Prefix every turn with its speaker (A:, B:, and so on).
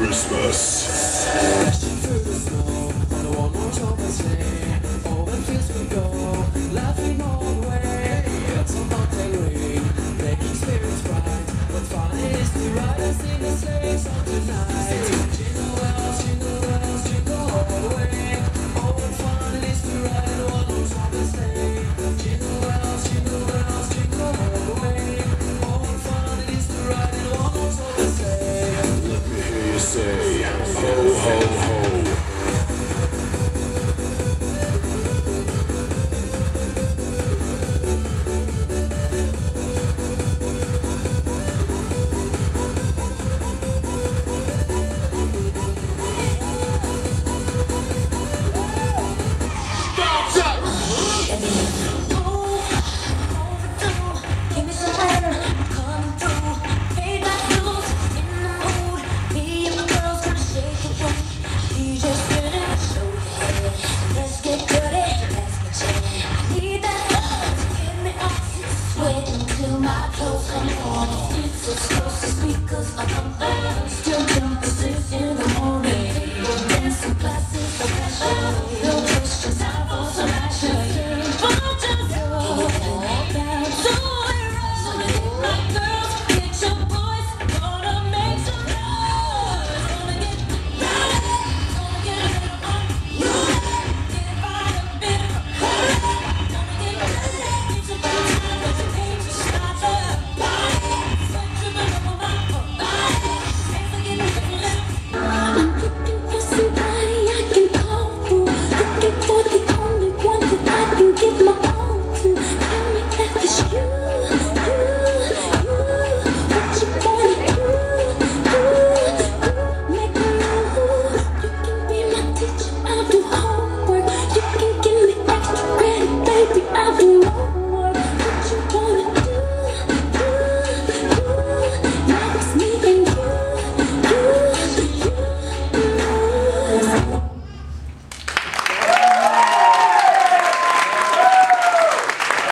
A: Christmas.
B: Dashing through the snow on the one more open sleigh. Over fields we go, laughing all the way. It's a mountain rain, making spirits bright. What fun it is to ride and sing a sleigh song tonight. Jingle bells, jingle all the way. Oh, what fun it is to ride in a one-horse open sleigh. Jingle bells, jingle all the way. Oh, what fun it is to ride in a one-horse open sleigh.
A: Let me hear you say, ho, ho, ho.
C: My clothes come on, it's so speakers up on still